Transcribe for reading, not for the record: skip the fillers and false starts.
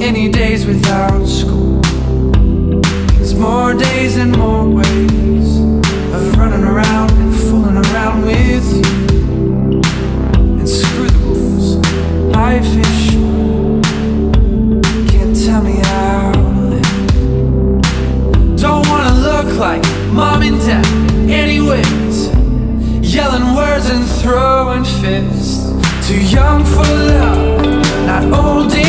many days without school. There's more days and more ways of running around and fooling around with you. And screw the rules, life is short, can't tell me how to live. Don't wanna look like mom and dad anyways, yelling words and throwing fists. Too young for love, not old